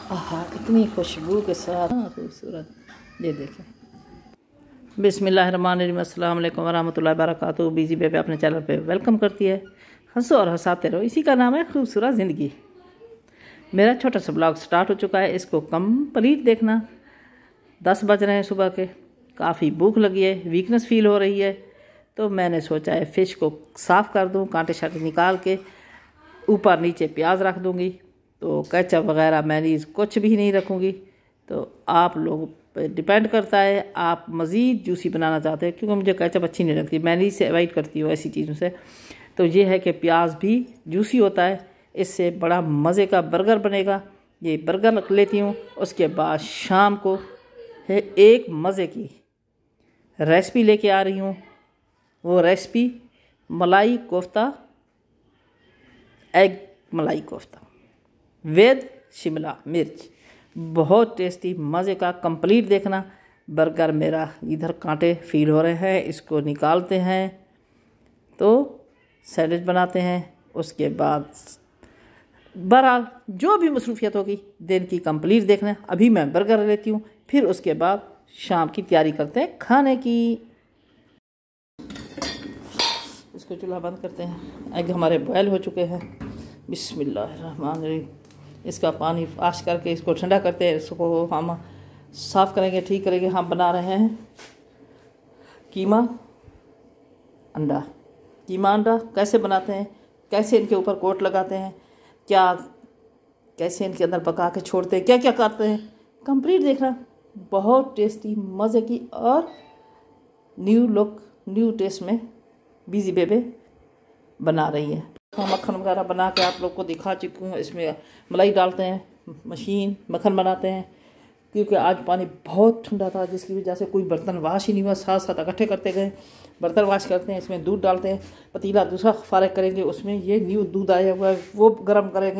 आहा, इतनी खुशबू के साथ खूबसूरत। ये देखें। बिस्मिल्लाहिर्रहमानिर्रहीम, अस्सलाम वालेकुम वरहमतुल्लाहि वबरकातुहू। बीजी बेबी अपने चैनल पे वेलकम करती है। हंसो और हंसाते रहो, इसी का नाम है खूबसूरत ज़िंदगी। मेरा छोटा सा ब्लॉग स्टार्ट हो चुका है, इसको कंप्लीट देखना। 10 बज रहे हैं सुबह के, काफ़ी भूख लगी है, वीकनेस फील हो रही है, तो मैंने सोचा है फ़िश को साफ़ कर दूं, कांटे शाटे निकाल के ऊपर नीचे प्याज रख दूंगी। तो केचप वगैरह मैनीज कुछ भी नहीं रखूंगी। तो आप लोग पे डिपेंड करता है, आप मज़ीद जूसी बनाना चाहते हैं, क्योंकि मुझे केचप अच्छी नहीं लगती, मैनीज से अवॉइड करती हूँ ऐसी चीज़ों से। तो ये है कि प्याज भी जूसी होता है, इससे बड़ा मज़े का बर्गर बनेगा। ये बर्गर रख लेती हूँ। उसके बाद शाम को है एक मज़े की रेसिपी लेके आ रही हूँ। वो रेसिपी मलाई कोफ्ता, एग मलाई कोफ्ता विद शिमला मिर्च, बहुत टेस्टी मज़े का। कंप्लीट देखना। बर्गर मेरा इधर कांटे फील हो रहे हैं, इसको निकालते हैं तो सैंडविच बनाते हैं। उसके बाद बहरहाल जो भी मसरूफियत होगी दिन की कंप्लीट देखना। अभी मैं बर्गर लेती हूँ, फिर उसके बाद शाम की तैयारी करते हैं खाने की। इसको चूल्हा बंद करते हैं। एग हमारे बॉयल हो चुके हैं। बिस्मिल्लाहिर्रहमानिर्रहीम। इसका पानी वाश करके इसको ठंडा करते हैं। इसको हम साफ़ करेंगे, ठीक करेंगे। हम बना रहे हैं कीमा अंडा। कीमा अंडा कैसे बनाते हैं, कैसे इनके ऊपर कोट लगाते हैं, कैसे इनके अंदर पका के छोड़ते हैं, क्या क्या करते हैं, कंप्लीट देखना। बहुत टेस्टी मज़े की और न्यू लुक न्यू टेस्ट में बीजी बेबे बना रही है। मक्खन वगैरह बना के आप लोग को दिखा चुकी हूँ। इसमें मलाई डालते हैं, मशीन मक्खन बनाते हैं। क्योंकि आज पानी बहुत ठंडा था, जिसकी वजह से कोई बर्तन वाश ही नहीं हुआ, साथ साथ इकट्ठे करते गए। बर्तन वाश करते हैं, इसमें दूध डालते हैं, पतीला दूसरा फारग करेंगे, उसमें ये न्यू दूध आया हुआ है वो गर्म करेंगे।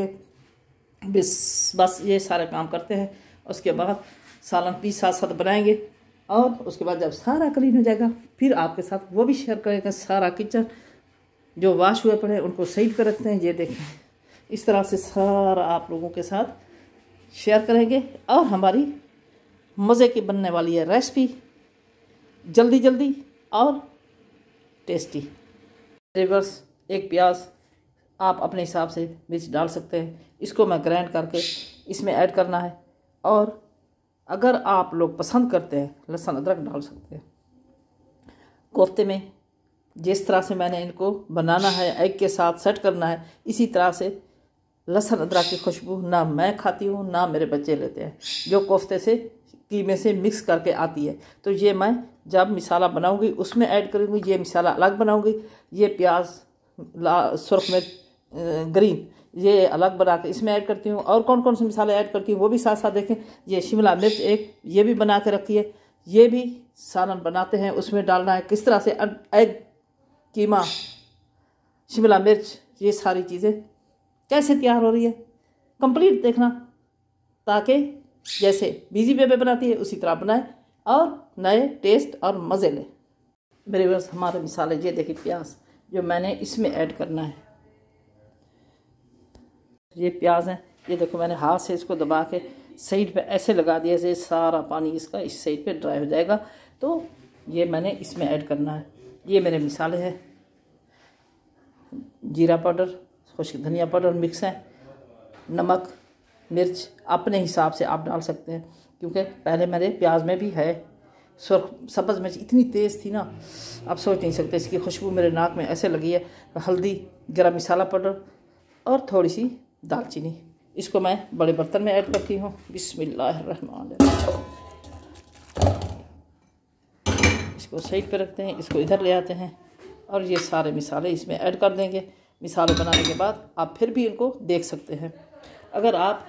बस ये सारे काम करते हैं। उसके बाद सालन पीस साथ साथ बनाएंगे, और उसके बाद जब सारा क्लीन हो जाएगा फिर आपके साथ वो भी शेयर करेंगे। सारा किचन जो वाश हुए पड़े उनको सही कर रखते हैं। ये देखें, इस तरह से सारा आप लोगों के साथ शेयर करेंगे। और हमारी मज़े की बनने वाली है रेसिपी, जल्दी जल्दी और टेस्टी। रिवर्स एक प्याज आप अपने हिसाब से मिर्च डाल सकते हैं। इसको मैं ग्राइंड करके इसमें ऐड करना है। और अगर आप लोग पसंद करते हैं लहसुन अदरक डाल सकते हैं। कोफ्ते में जिस तरह से मैंने इनको बनाना है, एग के साथ सेट करना है, इसी तरह से लहसुन अदरक की खुशबू ना मैं खाती हूँ ना मेरे बच्चे लेते हैं, जो कोफ्ते से कीमे से मिक्स करके आती है। तो ये मैं जब मिसाला बनाऊंगी उसमें ऐड करूँगी। ये मिसाला अलग बनाऊंगी। ये प्याज सुर्ख मिर्च ग्रीन ये अलग बना के इसमें ऐड करती हूँ। और कौन कौन से मिसाले ऐड करती हूँ वो भी साथ साथ देखें। ये शिमला मिर्च एक ये भी बना के रखी है, ये भी सालन बनाते हैं उसमें डालना है। किस तरह से एग, कीमा, शिमला मिर्च, ये सारी चीज़ें कैसे तैयार हो रही है कंप्लीट देखना, ताकि जैसे बीजी बेबे बनाती है उसी तरह बनाए और नए टेस्ट और मज़े लें। मेरे बस हमारे मिसाले ये देखिए, प्याज जो मैंने इसमें ऐड करना है, ये प्याज है। ये देखो मैंने हाथ से इसको दबा के साइड पे ऐसे लगा दिया, जैसे सारा पानी इसका इस साइड पे ड्राई हो जाएगा। तो ये मैंने इसमें ऐड करना है। ये मेरे मिसाले हैं। जीरा पाउडर, खुश्क धनिया पाउडर मिक्स है, नमक मिर्च अपने हिसाब से आप डाल सकते हैं। क्योंकि पहले मेरे प्याज में भी है सुर्ख सब्ज़ मिर्च, इतनी तेज़ थी ना आप सोच नहीं सकते। इसकी खुशबू मेरे नाक में ऐसे लगी है। हल्दी, गरम मसाला पाउडर और थोड़ी सी दालचीनी। इसको मैं बड़े बर्तन में ऐड करती हूँ। बिस्मिल्लाहिर्रहमानिर्रहीम। इसको साइड पे रखते हैं, इसको इधर ले आते हैं और ये सारे मिसाले इसमें ऐड कर देंगे। मिसाले बनाने के बाद आप फिर भी इनको देख सकते हैं। अगर आप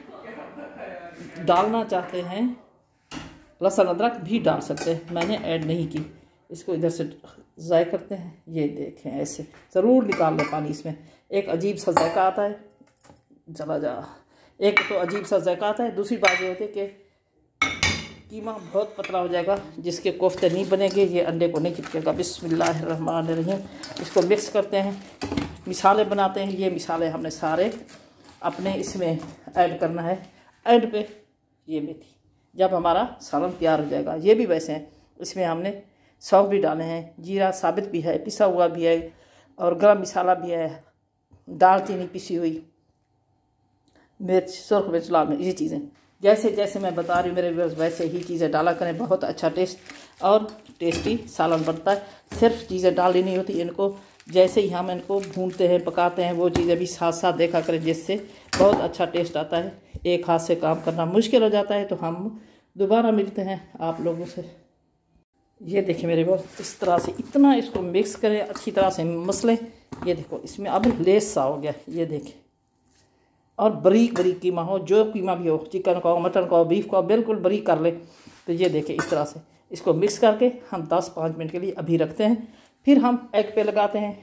डालना चाहते हैं लहसुन अदरक भी डाल सकते हैं, मैंने ऐड नहीं की। इसको इधर से ज़ाय करते हैं। ये देखें, ऐसे ज़रूर निकाल लें पानी। इसमें एक अजीब सा जायका आता है, चला जा। एक तो अजीब सा जायका आता है, दूसरी बात ये होती है कि कीमा बहुत पतला हो जाएगा, जिसके कोफ्ते नहीं बनेंगे, ये अंडे को नहीं चिपकेगा। बिस्मिल्लाहिर्रहमानिर्रहीम। इसको मिक्स करते हैं, मिसाले बनाते हैं। ये मिसाले हमने सारे अपने इसमें ऐड करना है। एंड पे ये मेथी। जब हमारा सालन तैयार हो जाएगा, ये भी वैसे हैं, इसमें हमने सौंफ भी डाले हैं, जीरा साबित भी है, पिसा हुआ भी है, और गरम मसाला भी है, दालचीनी पिसी हुई, मिर्च, सुर्ख मिर्च, लाल मिर्च, ये चीज़ें जैसे जैसे मैं बता रही हूँ मेरे व्यूअर्स वैसे ही चीज़ें डाला करें। बहुत अच्छा टेस्ट और टेस्टी सालन बनता है। सिर्फ चीज़ें डालनी नहीं होती, इनको जैसे ही हम इनको भूनते हैं पकाते हैं वो चीज़ें भी साथ साथ देखा करें, जिससे बहुत अच्छा टेस्ट आता है। एक हाथ से काम करना मुश्किल हो जाता है, तो हम दोबारा मिलते हैं आप लोगों से। ये देखिए मेरे व्यूअर्स, इस तरह से इतना इसको मिक्स करें, अच्छी तरह से मसलें। ये देखो इसमें अब लेस सा हो गया, ये देखें। और बारीक बारीक कीमा हो, जो कीमा भी हो, चिकन का हो, मटन का हो, बीफ का हो, बिल्कुल बारीक कर ले। तो ये देखें इस तरह से इसको मिक्स करके हम 10-5 मिनट के लिए अभी रखते हैं। फिर हम एग पे लगाते हैं,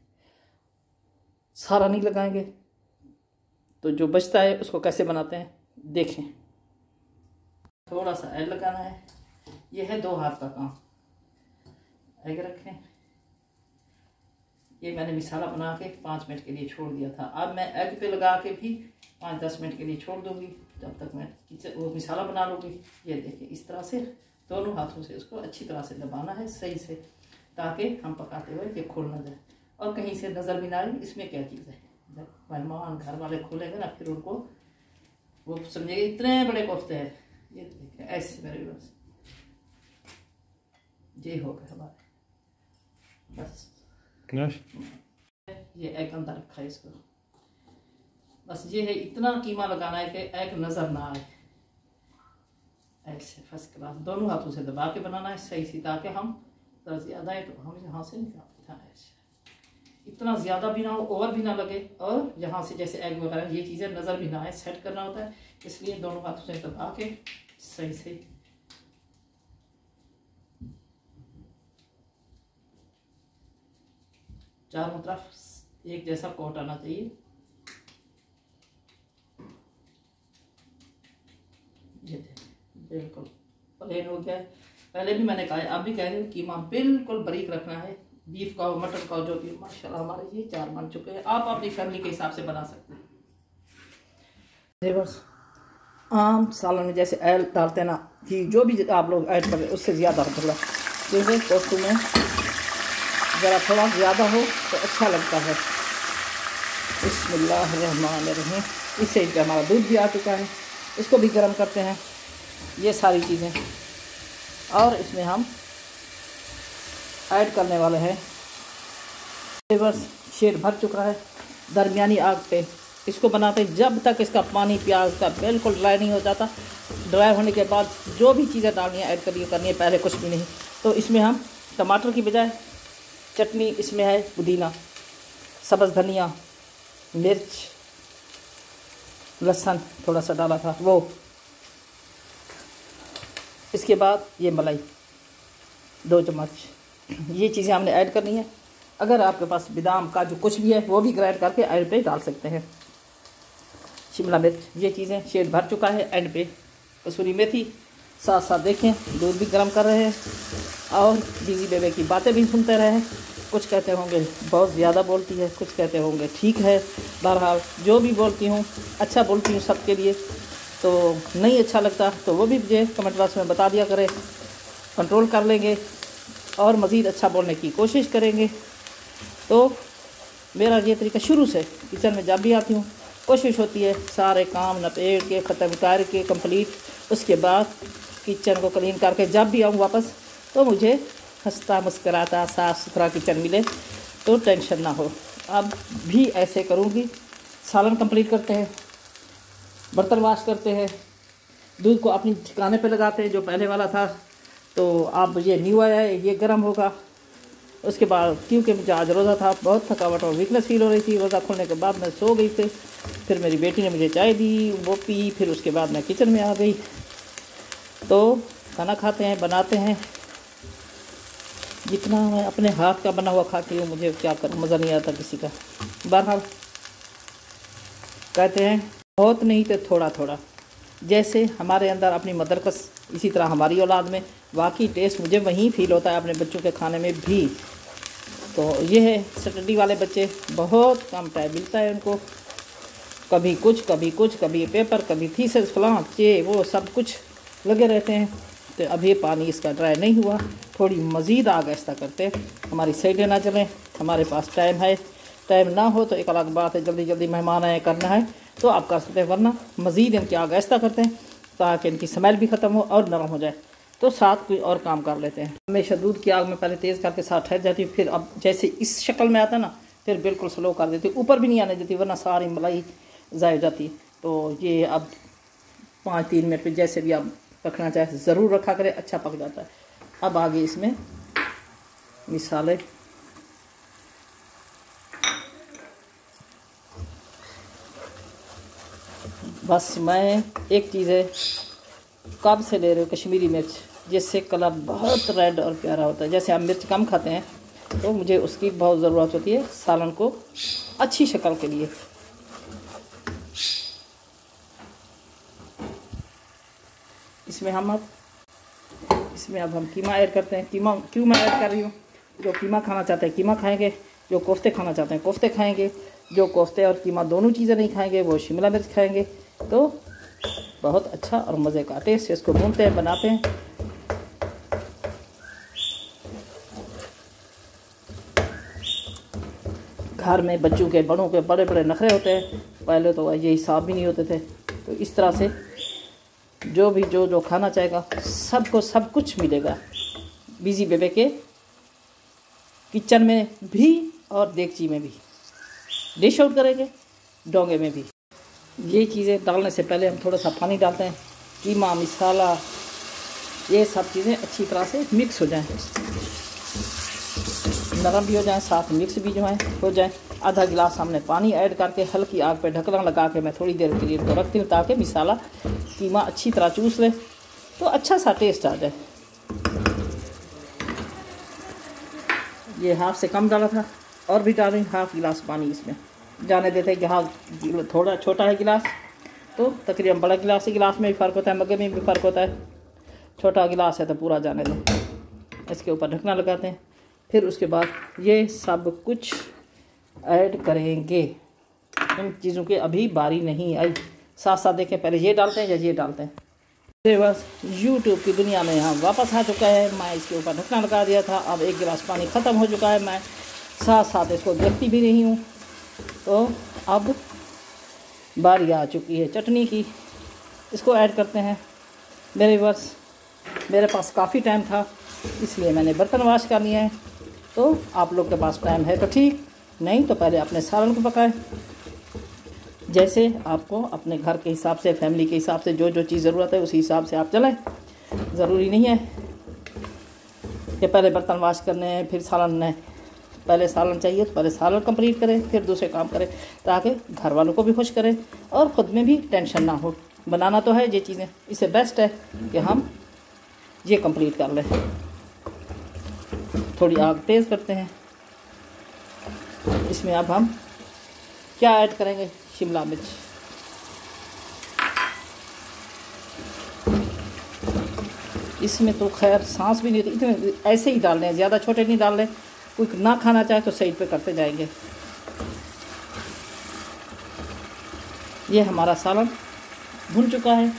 सारा नहीं लगाएंगे। तो जो बचता है उसको कैसे बनाते हैं देखें। थोड़ा सा एग लगाना है, ये है 2 हाथ का काम। एग रखें, ये मैंने मसाला बना के 5 मिनट के लिए छोड़ दिया था। अब मैं एग पे लगा के भी 5-10 मिनट के लिए छोड़ दूंगी, जब तक मैं वो मसाला बना लूँगी। ये देखिए इस तरह से दोनों हाथों से उसको अच्छी तरह से दबाना है सही से, ताकि हम पकाते हुए ये खुल ना जाए और कहीं से नज़र भी ना आए। इसमें क्या चीज़ है, जब मेहमान घर वाले खोलेंगे ना, फिर उनको वो समझेंगे इतने बड़े कोफ्ते हैं। ये देखिए ऐसे मेरे बस ये हो गए हमारे, बस ये एग अंदर रखा है इसको। बस ये है, इतना कीमा लगाना है कि एग नज़र ना आए। ऐसे फर्स्ट क्लास दोनों हाथों से दबा के बनाना है सही से, ताकि हम ज़्यादा है तो हम यहाँ से निकालते हैं। ऐसे इतना ज़्यादा भी ना हो, ओवर भी ना लगे, और यहाँ से जैसे एग वगैरह ये चीज़ें नज़र भी ना आए, सेट करना होता है। इसलिए दोनों हाथों से दबा के सही से चारों तरफ एक जैसा कोट आना चाहिए। ये बिल्कुल प्लेन हो गया है। पहले भी मैंने कहा है, अब भी कह रही हूँ, कीमा बिल्कुल बारीक रखना है। बीफ का हो, मटन का हो, जो भी। माशाल्लाह हमारे ये 4 बन चुके हैं। आप अपनी फैमिली के हिसाब से बना सकते हैं। बस आम सालन में जैसे ऐल डालते हैं ना, कि जो भी आप लोग ऐड करें उससे ज़्यादा थोड़ा, जैसे कोफ्तों में ज़रा थोड़ा ज़्यादा हो तो अच्छा लगता है। बिस्मिल्लाहिर्रहमानिर्रहीम। इससे हमारा दूध भी आ चुका है, इसको भी गर्म करते हैं। ये सारी चीज़ें और इसमें हम ऐड करने वाले हैं। बस शेर भर चुका है, दरमियानी आग पे इसको बनाते हैं जब तक इसका पानी प्याज का बिल्कुल ड्राई नहीं हो जाता। ड्राई होने के बाद जो भी चीज़ें डालनी है ऐड करनी है, पहले कुछ भी नहीं। तो इसमें हम टमाटर की बजाय चटनी, इसमें है पुदीना, सब्ज़ धनिया, मिर्च, लहसुन थोड़ा सा डाला था वो। इसके बाद ये मलाई 2 चम्मच, ये चीज़ें हमने ऐड करनी है। अगर आपके पास बादाम काजू कुछ भी है वो भी ग्राइंड करके एंड पे डाल सकते हैं। शिमला मिर्च, ये चीज़ें शेड भर चुका है। एंड पे कसूरी मेथी, साथ साथ देखें दूध भी गर्म कर रहे हैं और बीजी बेबे की बातें भी सुनते रहे। कुछ कहते होंगे बहुत ज़्यादा बोलती है, कुछ कहते होंगे ठीक है। बहरहाल जो भी बोलती हूँ अच्छा बोलती हूँ सबके लिए। तो नहीं अच्छा लगता तो वो भी मुझे कमेंट बॉक्स में बता दिया करें, कंट्रोल कर लेंगे और मज़ीद अच्छा बोलने की कोशिश करेंगे। तो मेरा ये तरीका शुरू से किचन में जब भी आती हूँ कोशिश होती है सारे काम नपेट के ख़त्म करके कंप्लीट, उसके बाद किचन को क्लीन करके जब भी आऊँ वापस तो मुझे हंसता मुस्कराता साफ़ सुथरा किचन मिले, तो टेंशन ना हो। अब भी ऐसे करूँगी। सालन कंप्लीट करते हैं, बर्तन वाश करते हैं, दूध को अपनी ठिकाने पे लगाते हैं। जो पहले वाला था तो अब ये न्यू आया है, ये गर्म होगा। उसके बाद क्योंकि मुझे आज रोज़ा था, बहुत थकावट और वीकनेस फील हो रही थी। रोज़ा खोलने के बाद मैं सो गई थी, फिर मेरी बेटी ने मुझे चाय दी, वो पी, फिर उसके बाद मैं किचन में आ गई। तो खाना खाते हैं, बनाते हैं। जितना मैं अपने हाथ का बना हुआ खाती हूँ, मुझे क्या करूँ, मज़ा नहीं आता किसी का। बहरहाल कहते हैं बहुत नहीं तो थोड़ा थोड़ा, जैसे हमारे अंदर अपनी मदर का, इसी तरह हमारी औलाद में वाकई टेस्ट मुझे वहीं फील होता है अपने बच्चों के खाने में भी। तो ये है स्टडी वाले बच्चे, बहुत कम टाइम मिलता है उनको कभी कुछ कभी कुछ, कभी पेपर, कभी थीसिस, फलां चे वो सब कुछ लगे रहते हैं। तो अभी पानी इसका ड्राई नहीं हुआ, थोड़ी मज़ीद आग ऐसा करते हैं, हमारी साइडें ना चलें। हमारे पास टाइम है, टाइम ना हो तो एक अलग बात है, जल्दी जल्दी मेहमान आए करना है तो आप कर सकते हैं, वरना मज़ीद इनकी आग ऐसा करते हैं ताकि इनकी स्मेल भी ख़त्म हो और नरम हो जाए। तो साथ कोई और काम कर लेते हैं। हमेशा दूध की आग में पहले तेज़ करके साथ ठहर जाती है, फिर अब जैसे इस शक्ल में आता है ना, फिर बिल्कुल स्लो कर देती, ऊपर भी नहीं आने देती वरना सारी मलाई ज़ाय हो जाती। तो ये अब 5-3 मिनट में जैसे भी आप रखना चाहे ज़रूर रखा करें, अच्छा पक जाता है। अब आगे इसमें मिसाले बस मैं एक चीज़ है, कब से ले रहे हो कश्मीरी मिर्च, जिससे कलर बहुत रेड और प्यारा होता है। जैसे हम मिर्च कम खाते हैं तो मुझे उसकी बहुत ज़रूरत होती है सालन को अच्छी शक्ल के लिए। इसमें अब हम कीमा ऐड करते हैं। कीमा क्यों मैं ऐड कर रही हूँ, जो कीमा खाना चाहते हैं कीमा खाएंगे, जो कोफ्ते खाना चाहते हैं कोफ्ते खाएंगे, जो कोफ्ते और कीमा दोनों चीज़ें नहीं खाएंगे वो शिमला मिर्च खाएंगे। तो बहुत अच्छा और मज़े का टेस्ट। इसको भूनते हैं, बनाते हैं। घर में बच्चों के बड़ों के बड़े बड़े नखरे होते हैं, पहले तो ये हिसाब भी नहीं होते थे। तो इस तरह से जो भी जो खाना चाहेगा सबको सब कुछ मिलेगा बिजी बेबे के किचन में भी और देगची में भी। डिश आउट करेंगे डोंगे में भी। ये चीज़ें डालने से पहले हम थोड़ा सा पानी डालते हैं, कीमा मसाला ये सब चीज़ें अच्छी तरह से मिक्स हो जाएं, नरम भी हो जाएं, साथ मिक्स भी जो है हो जाए। आधा गिलास हमने पानी ऐड करके हल्की आग पे ढक्कन लगा के मैं थोड़ी देर के लिए इनको रखती हूँ ताकि मसाला कीमा अच्छी तरह चूस ले तो अच्छा सा टेस्ट आ जाए। ये हाफ से कम डाला था और भी डालें हाफ गिलास पानी इसमें जाने देते हैं कि हाँ थोड़ा छोटा है गिलास तो तकरीबन बड़ा गिलास से गिलास में भी फ़र्क होता है, मग्गे में भी फ़र्क होता है। छोटा गिलास है तो पूरा जाने दें। इसके ऊपर ढकना लगाते हैं, फिर उसके बाद ये सब कुछ ऐड करेंगे। इन चीज़ों की अभी बारी नहीं आई, साथ साथ देखें पहले ये डालते हैं या ये डालते हैं। फिर बस यूट्यूब की दुनिया में यहाँ वापस आ चुका है। मैं इसके ऊपर ढकना लगा दिया था, अब एक गिलास पानी ख़त्म हो चुका है, मैं साथ साथ इसको देखती भी नहीं हूँ। तो अब बारी आ चुकी है चटनी की, इसको ऐड करते हैं। मेरे पास काफ़ी टाइम था इसलिए मैंने बर्तन वाश कर लिए हैं। तो आप लोग के पास टाइम है तो ठीक, नहीं तो पहले अपने सालन को पकाएं। जैसे आपको अपने घर के हिसाब से, फैमिली के हिसाब से जो जो चीज़ ज़रूरत है उसी हिसाब से आप चलें। ज़रूरी नहीं है कि पहले बर्तन वाश करने हैं फिर सालन नहीं, पहले सालन चाहिए तो पहले सालन कंप्लीट करें फिर दूसरे काम करें, ताकि घर वालों को भी खुश करें और ख़ुद में भी टेंशन ना हो। बनाना तो है ये चीज़ें, इससे बेस्ट है कि हम ये कंप्लीट कर लें। थोड़ी आग तेज़ करते हैं। इसमें अब हम क्या ऐड करेंगे, शिमला मिर्च। इसमें तो खैर सांस भी नहीं होती, इतने ऐसे ही डाल लें, ज़्यादा छोटे नहीं डाल लें। कोई ना खाना चाहे तो साइड पे करते जाएंगे। ये हमारा सालन भुन चुका है।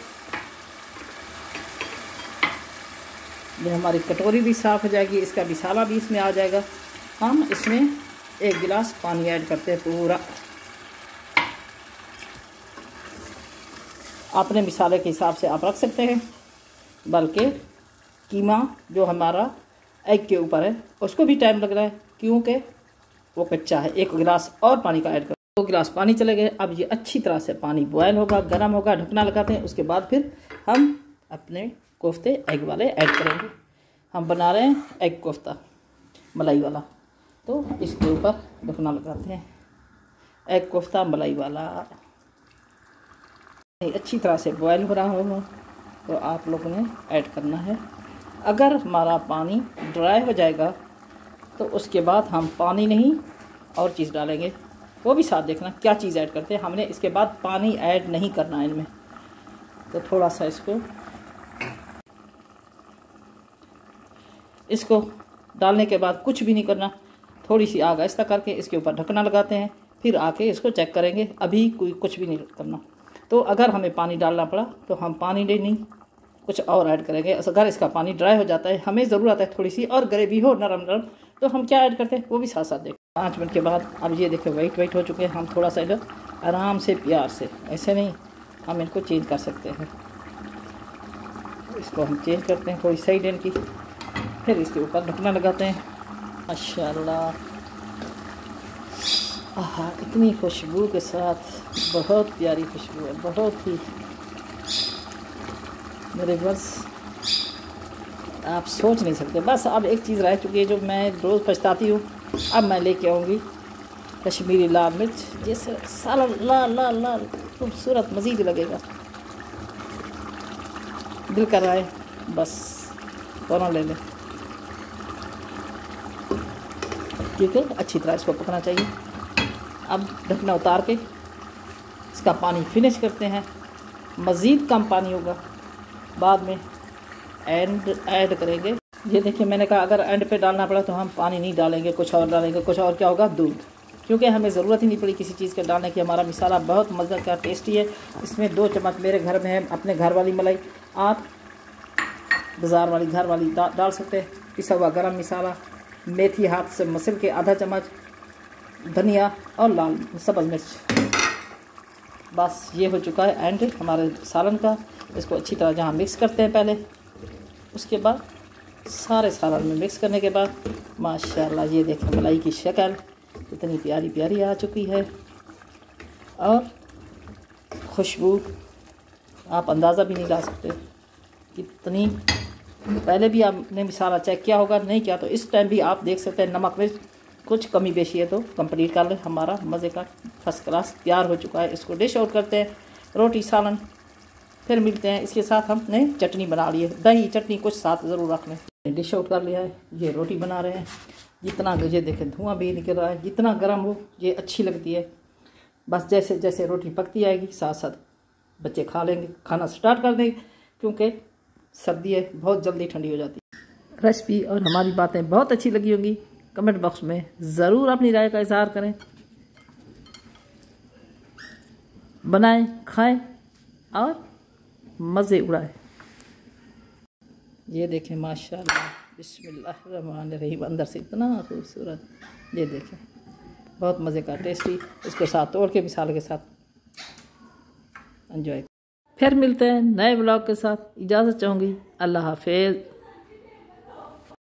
ये हमारी कटोरी भी साफ़ हो जाएगी, इसका मसाला भी इसमें आ जाएगा। हम इसमें 1 गिलास पानी ऐड करते हैं पूरा। अपने मसाले के हिसाब से आप रख सकते हैं, बल्कि कीमा जो हमारा एग के ऊपर है उसको भी टाइम लग रहा है क्योंकि वो कच्चा है। 1 गिलास और पानी का ऐड कर, 2 गिलास पानी चले गए। अब ये अच्छी तरह से पानी बॉयल होगा, गर्म होगा, ढकना लगाते हैं। उसके बाद फिर हम अपने कोफ्ते एग वाले ऐड करेंगे। हम बना रहे हैं एग कोफ्ता मलाई वाला, तो इसके ऊपर ढकना लगाते हैं। एग कोफ्ता मलाई वाला अच्छी तरह से बॉयल हो रहा हो तो आप लोगों ने ऐड करना है। अगर हमारा पानी ड्राई हो जाएगा तो उसके बाद हम पानी नहीं और चीज़ डालेंगे, वो भी साथ देखना क्या चीज़ ऐड करते हैं। हमने इसके बाद पानी ऐड नहीं करना है इनमें। तो थोड़ा सा इसको डालने के बाद कुछ भी नहीं करना, थोड़ी सी आग ऐसा करके इसके ऊपर ढकना लगाते हैं। फिर आके इसको चेक करेंगे। अभी कोई कुछ भी नहीं करना। तो अगर हमें पानी डालना पड़ा तो हम पानी नहीं कुछ और ऐड करेंगे। अगर इसका पानी ड्राई हो जाता है, हमें ज़रूरत है थोड़ी सी और ग्रेवी हो नरम नरम, तो हम क्या ऐड करते हैं वो भी साथ साथ देखें। 5 मिनट के बाद अब ये देखो वाइट हो चुके हैं। हम थोड़ा सा इधर आराम से प्यार से, ऐसे नहीं, हम इनको चेंज कर सकते हैं। इसको हम चेंज करते हैं थोड़ी साइड इनकी, फिर इसके ऊपर ढकना लगाते हैं। माशाल्लाह, आहा, इतनी खुशबू के साथ, बहुत प्यारी खुशबू है, बहुत ही। मेरे बस आप सोच नहीं सकते। बस अब एक चीज़ रह चुकी है जो मैं रोज़ पछताती हूँ। अब मैं लेके आऊँगी कश्मीरी लाल मिर्च, जैसे सालन लाल लाल लाल खूबसूरत मज़ीद लगेगा। दिल कर रहा है बस दोनों ले लें, ठीक है। अच्छी तरह इसको पकना चाहिए। अब ढकना उतार के इसका पानी फिनिश करते हैं। मज़ीद कम पानी होगा बाद में ऐड करेंगे। ये देखिए, मैंने कहा अगर एंड पे डालना पड़ा तो हम पानी नहीं डालेंगे, कुछ और डालेंगे। कुछ और क्या होगा? दूध, क्योंकि हमें ज़रूरत ही नहीं पड़ी किसी चीज़ के डालने की। हमारा मिसाला बहुत मज़े का टेस्टी है। इसमें 2 चम्मच मेरे घर में है अपने घर वाली मलाई, आप बाज़ार वाली घर वाली डाल सकते हैं। पिसा हुआ गरम मिसाला, मेथी हाथ से मसल के आधा चम्मच, धनिया और लाल सब्ज़ मिर्च। बस ये हो चुका है एंड हमारे सालन का। इसको अच्छी तरह जहाँ मिक्स करते हैं पहले, उसके बाद सारे सालन में मिक्स करने के बाद माशाल्लाह ये देखें मलाई की शक्ल इतनी प्यारी प्यारी आ चुकी है और खुशबू आप अंदाज़ा भी नहीं ला सकते कितनी। पहले भी आपने मिसाला चेक किया होगा, नहीं किया तो इस टाइम भी आप देख सकते हैं। नमक मिर्च कुछ कमी बेशी है तो कंप्लीट कर लें। हमारा मज़े का फर्स्ट क्लास तैयार हो चुका है। इसको डिश आउट करते हैं, रोटी सालन फिर मिलते हैं। इसके साथ हमने चटनी बना ली है, दही चटनी कुछ साथ ज़रूर रख लें। डिश आउट कर लिया है, ये रोटी बना रहे हैं। जितना ये देखें धुआं भी निकल रहा है, जितना गर्म हो ये अच्छी लगती है। बस जैसे जैसे रोटी पकती आएगी साथ साथ बच्चे खा लेंगे, खाना स्टार्ट कर देंगे, क्योंकि सर्दी है बहुत जल्दी ठंडी हो जाती है। रेसिपी और हमारी बातें बहुत अच्छी लगी होंगी। कमेंट बॉक्स में ज़रूर अपनी राय का इज़हार करें। बनाएं, खाएं और मज़े उड़ाएं। ये देखें माशाल्लाह, बिस्मिल्लाहिर्रहमानिर्रहीम, अंदर से इतना खूबसूरत। ये देखें बहुत मज़े का टेस्टी। इसके साथ तोड़ के मिसाल के साथ एंजॉय। फिर मिलते हैं नए ब्लॉग के साथ। इजाज़त चाहूँगी। अल्लाह हाफ़िज़।